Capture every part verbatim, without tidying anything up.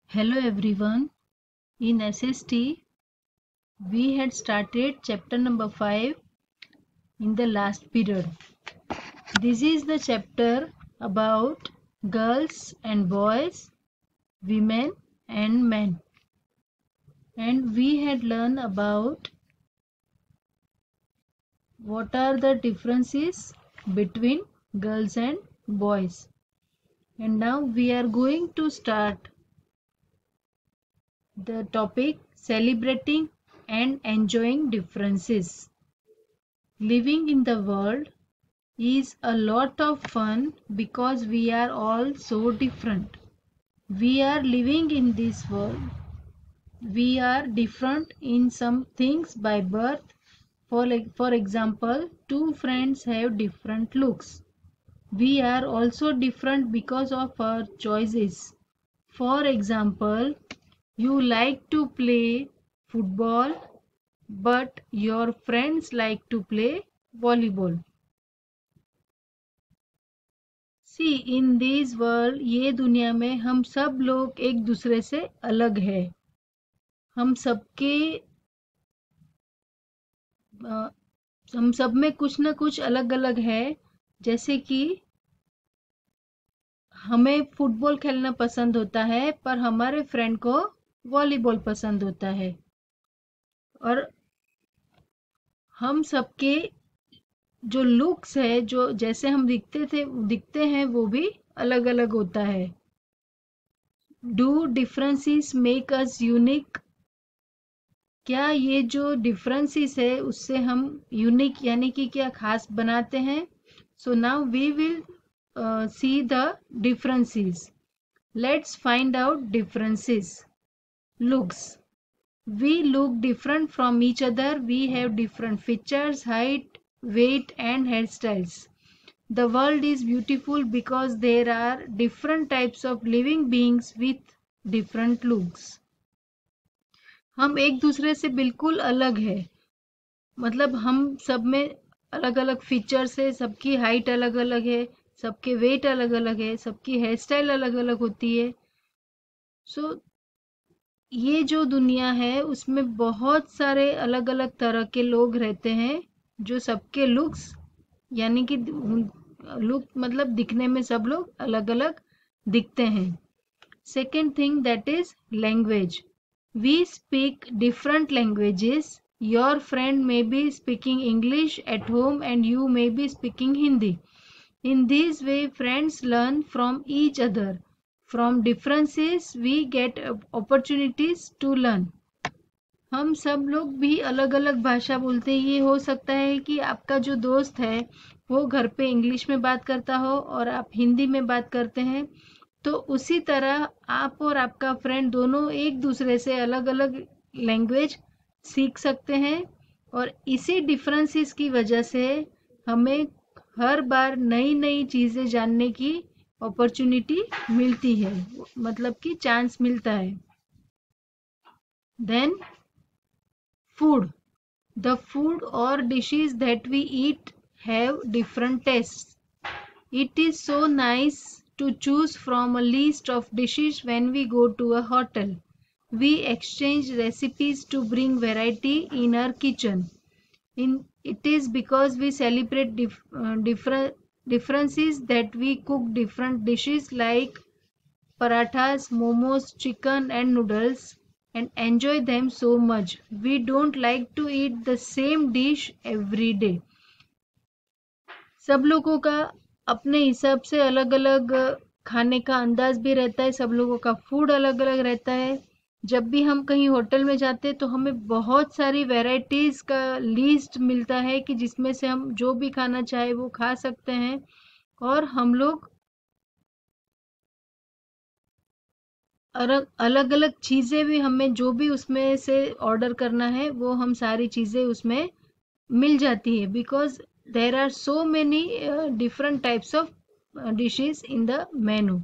Hello everyone. In S S T, we had started chapter number five in the last period. This is the chapter about girls and boys, women and men. And we had learned about what are the differences between girls and boys. And now we are going to start the topic celebrating and enjoying differences. Living in the world is a lot of fun because we are all so different. We are living in this world. We are different in some things by birth. For, like, for example, two friends have different looks. We are also different because of our choices. For example, you like to play football, but your friends like to play volleyball. See in this world, ये दुनिया में हम सब लोग एक दूसरे से अलग है. हम सबके अ, हम सब में कुछ ना कुछ अलग अलग है. जैसे कि हमें फुटबॉल खेलना पसंद होता है पर हमारे फ्रेंड को वॉलीबॉल पसंद होता है. और हम सबके जो लुक्स है, जो जैसे हम दिखते थे दिखते हैं वो भी अलग अलग होता है. Do differences make us unique? क्या ये जो डिफरेंसेस है उससे हम यूनिक यानी कि क्या खास बनाते हैं? So now we will see the differences. Let's find out differences. Looks. We look different from each other. We have different features, height, weight and hairstyles. The world is beautiful because there are different types of living beings with different looks. हम एक दूसरे से बिल्कुल अलग है. मतलब हम सब में अलग अलग फीचर्स है, सबकी हाइट अलग अलग है, सबके वेट अलग अलग है, सबकी हेयर स्टाइल अलग अलग होती है. सो so, ये जो दुनिया है उसमें बहुत सारे अलग अलग तरह के लोग रहते हैं जो सबके लुक्स यानी कि लुक मतलब दिखने में सब लोग अलग अलग दिखते हैं. Second thing that is language. We speak different languages. Your friend may be speaking English at home and you may be speaking Hindi. In this way friends learn from each other. From differences we get opportunities to learn. हम सब लोग भी अलग अलग भाषा बोलते हैं. ये हो सकता है कि आपका जो दोस्त है वो घर पे इंग्लिश में बात करता हो और आप हिंदी में बात करते हैं. तो उसी तरह आप और आपका फ्रेंड दोनों एक दूसरे से अलग अलग लैंग्वेज सीख सकते हैं. और इसी डिफरेंसेस की वजह से हमें हर बार नई नई चीज़ें जानने की अपॉर्चुनिटी मिलती है, मतलब कि चांस मिलता है. Then food. द फूड और dishes that we eat have different taste. It is so nice to choose from a list of dishes when we go to a hotel. We exchange recipes to bring variety in our kitchen. In it is because we celebrate dif uh, different differences that we cook different dishes like parathas, momos, chicken and noodles and enjoy them so much. We don't like to eat the same dish every day. सब लोगों का अपने हिसाब से अलग अलग खाने का अंदाज भी रहता है. सब लोगों का फूड अलग अलग रहता है. जब भी हम कहीं होटल में जाते हैं तो हमें बहुत सारी वैरायटीज का लिस्ट मिलता है कि जिसमें से हम जो भी खाना चाहे वो खा सकते हैं. और हम लोग अलग अलग चीज़ें भी, हमें जो भी उसमें से ऑर्डर करना है वो हम सारी चीज़ें उसमें मिल जाती है. Because there are so many different types of dishes in the menu.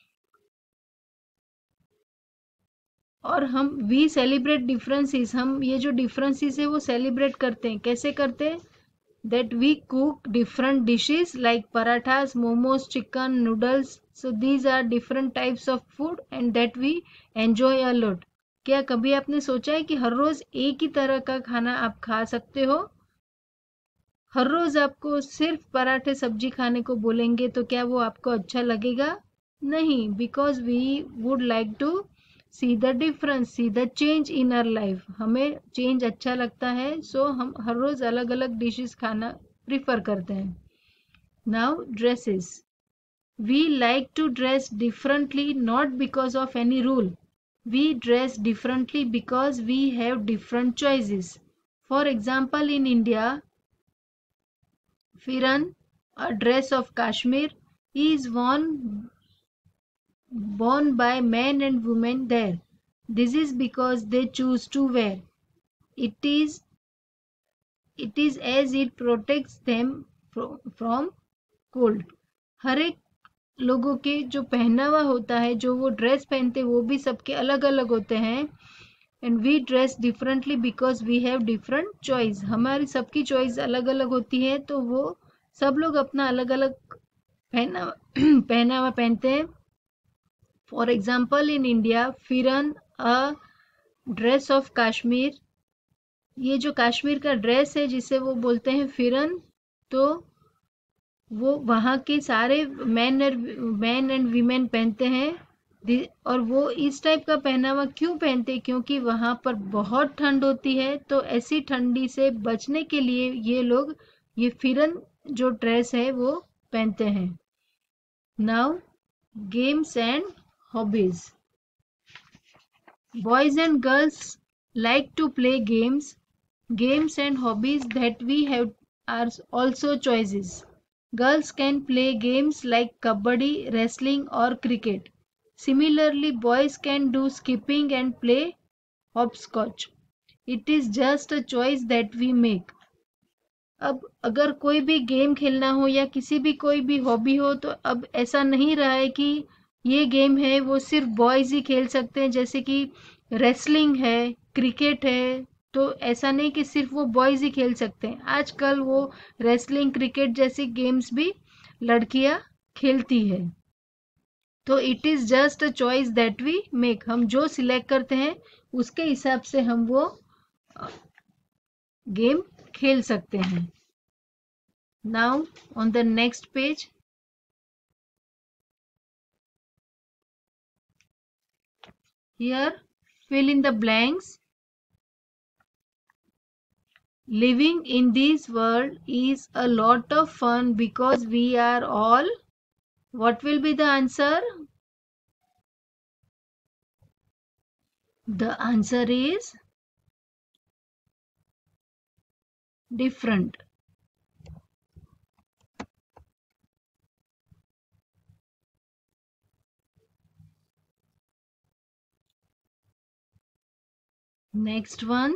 और हम वी सेलिब्रेट डिफरेंसेस. हम ये जो डिफरेंसेस है वो सेलिब्रेट करते हैं. कैसे करते हैं? That we cook different dishes like parathas, momos, chicken, noodles, So these are different types of food and that we enjoy a lot. क्या कभी आपने सोचा है कि हर रोज एक ही तरह का खाना आप खा सकते हो? हर रोज आपको सिर्फ पराठे सब्जी खाने को बोलेंगे तो क्या वो आपको अच्छा लगेगा? नहीं, because we would like to see the difference, see the change in our life. हमें चेंज अच्छा लगता है, सो so हम हर रोज अलग अलग डिशेस खाना प्रिफर करते हैं. Now dresses. We like to dress differently not because of any rule. We dress differently because we have different choices. For example, in India, Firan, a dress of Kashmir, is worn worn by men and women there. This is because they choose to wear. It is it is as it protects them from cold. हर एक लोगों के जो पहनावा होता है, जो वो ड्रेस पहनते हैं, वो भी सबके अलग अलग होते हैं. And we dress differently because we have different choice. हमारी सबकी चॉइस अलग अलग होती है, तो वो सब लोग अपना अलग अलग पहनावा पहनावा पहनते हैं. फॉर एग्जाम्पल, इन इंडिया, फिरन अ ड्रेस ऑफ कश्मीर. ये जो कश्मीर का ड्रेस है जिसे वो बोलते हैं फिरन, तो वो वहाँ के सारे मैन मैन एंड वीमेन पहनते हैं. और वो इस टाइप का पहनावा क्यों पहनते हैं? क्योंकि वहाँ पर बहुत ठंड होती है, तो ऐसी ठंडी से बचने के लिए ये लोग ये फिरन जो ड्रेस है वो पहनते हैं. Now games and hobbies. Boys and girls like to play games. Games and hobbies that we have are also choices. Girls can play games like kabaddi, wrestling or cricket. Similarly, boys can do skipping and play hopscotch. It is just a choice that we make. अब अगर कोई भी game खेलना हो या किसी भी कोई भी हॉबी हो, तो अब ऐसा नहीं रहा है कि ये गेम है वो सिर्फ बॉयज ही खेल सकते हैं. जैसे कि रेसलिंग है, क्रिकेट है, तो ऐसा नहीं कि सिर्फ वो बॉयज ही खेल सकते हैं. आजकल वो रेसलिंग, क्रिकेट जैसी गेम्स भी लड़कियां खेलती है. तो it is just a choice that we make. हम जो सिलेक्ट करते हैं उसके हिसाब से हम वो गेम खेल सकते हैं. Now on the next page, here fill in the blanks. Living in this world is a lot of fun because we are all. What will be the answer? The answer is different. Next one.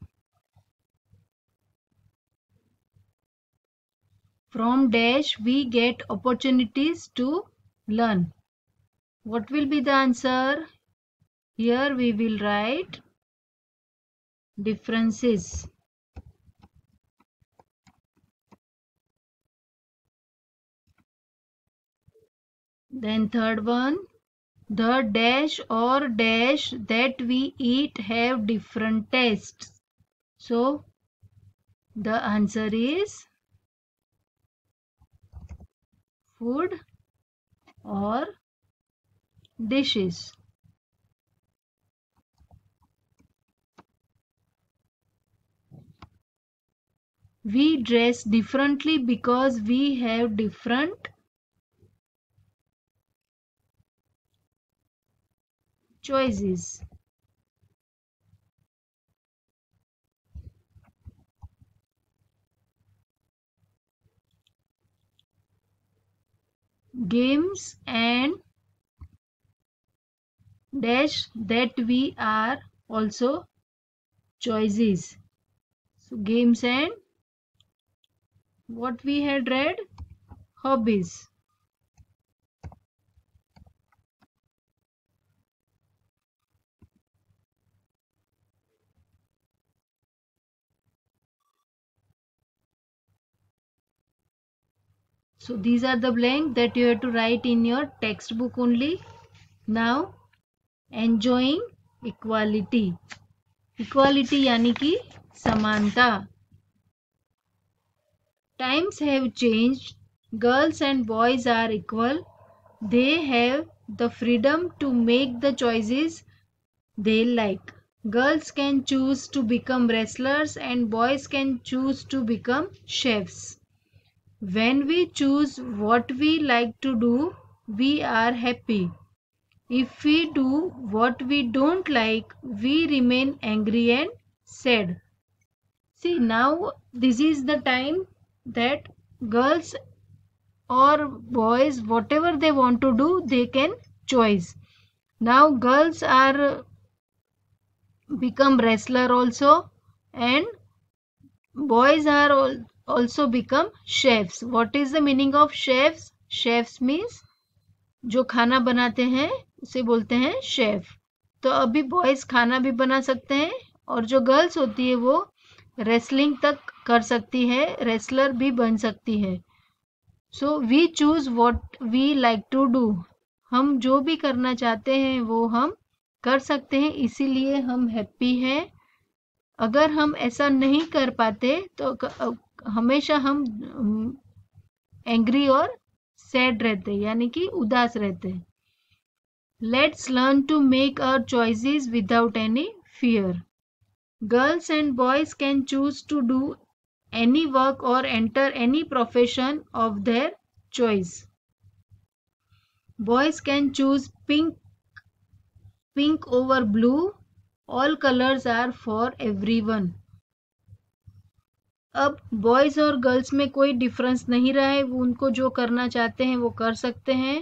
From dash we get opportunities to learn. What will be the answer? Here we will write differences. Then third one, the dash or dash that we eat have different tastes. So the answer is food or dishes. We dress differently because we have different choices. Games and dash that we are also choices. So games and what we had read, hobbies. So these are the blank that you have to write in your textbook only. Now enjoying equality. Equality यानी कि समानता. Times have changed. Girls and boys are equal. They have the freedom to make the choices they like. Girls can choose to become wrestlers and boys can choose to become chefs. When we choose what we like to do, we are happy. If we do what we don't like, we remain angry and sad. See, now this is the time that girls or boys, whatever they want to do, they can choose. Now girls are become wrestler also and boys are also become chefs. What is the meaning of chefs? Chefs means जो खाना बनाते हैं उसे बोलते हैं chef. तो अभी boys खाना भी बना सकते हैं और जो गर्ल्स होती है वो रेसलिंग तक कर सकती है, रेसलर भी बन सकती है. So we choose what we like to do. हम जो भी करना चाहते हैं वो हम कर सकते हैं, इसीलिए हम हैप्पी हैं. अगर हम ऐसा नहीं कर पाते तो हमेशा हम एंग्री और सैड रहते, यानी कि उदास रहते. Let's learn to make our choices without any fear. Girls and boys can choose to do any work or enter any profession of their choice. Boys can choose pink pink over blue. All colors are for everyone. अब boys और girls में कोई difference नहीं रहा है, वो उनको जो करना चाहते हैं वो कर सकते हैं.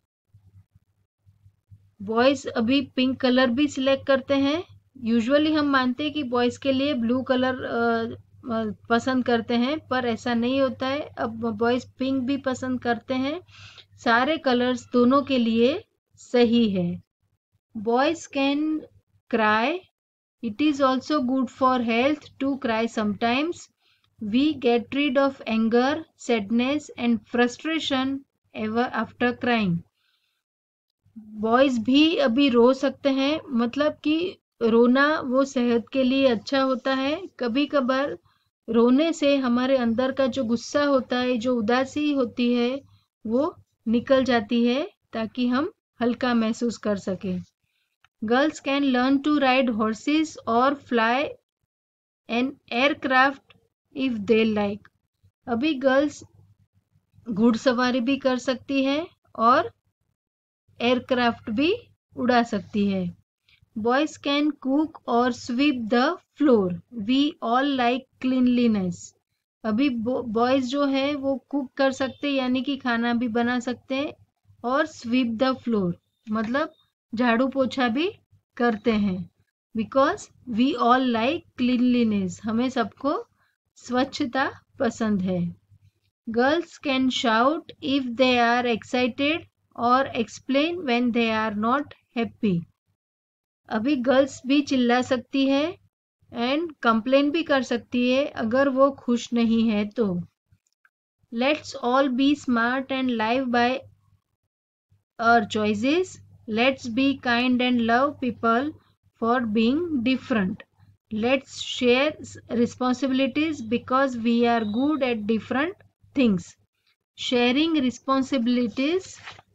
बॉयज अभी पिंक कलर भी सिलेक्ट करते हैं. यूजुअली हम मानते हैं कि बॉयज के लिए ब्लू कलर पसंद करते हैं, पर ऐसा नहीं होता है. अब बॉयज पिंक भी पसंद करते हैं. सारे कलर्स दोनों के लिए सही है. Boys can cry. It is also good for health to cry sometimes. We get rid of anger, sadness and frustration ever after crying. Boys भी अभी रो सकते हैं, मतलब कि रोना वो सेहत के लिए अच्छा होता है. कभी कभार रोने से हमारे अंदर का जो गुस्सा होता है, जो उदासी होती है, वो निकल जाती है ताकि हम हल्का महसूस कर सकें. Girls can learn to ride horses और fly an aircraft if they like. अभी गर्ल्स घुड़सवारी भी कर सकती है और एयरक्राफ्ट भी उड़ा सकती है. Boys can cook or sweep the floor. We all like cleanliness. अभी बॉयज जो है वो कुक कर सकते हैं, यानी कि खाना भी बना सकते हैं, और स्वीप द फ्लोर मतलब झाड़ू पोछा भी करते हैं. Because we all like cleanliness. हमें सबको स्वच्छता पसंद है. Girls can shout if they are excited और explain when they are not happy. अभी गर्ल्स भी चिल्ला सकती है एंड कंप्लेन भी कर सकती है अगर वो खुश नहीं है तो. Let's all be smart and live by our choices. Let's be kind and love people for being different. Let's share responsibilities because we are good at different things. Sharing responsibilities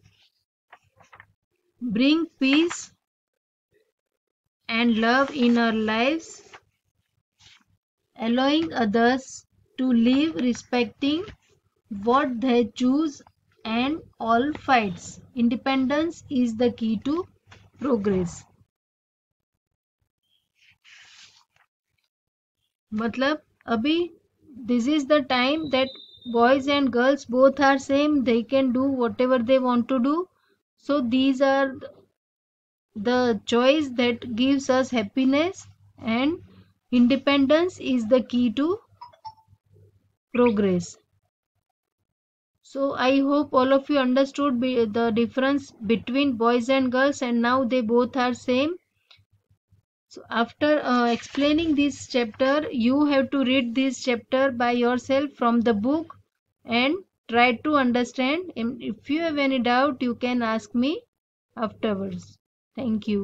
bring peace and love in our lives. Allowing others to live respecting what they choose and all fights. Independence is the key to progress. मतलब अभी this is the time that boys and girls both are same. They can do whatever they want to do. So these are the choice that gives us happiness, and independence is the key to progress. So I hope all of you understood the difference between boys and girls, and now they both are same. So after uh, explaining this chapter, you have to read this chapter by yourself from the book and try to understand. If you have any doubt, you can ask me afterwards. Thank you.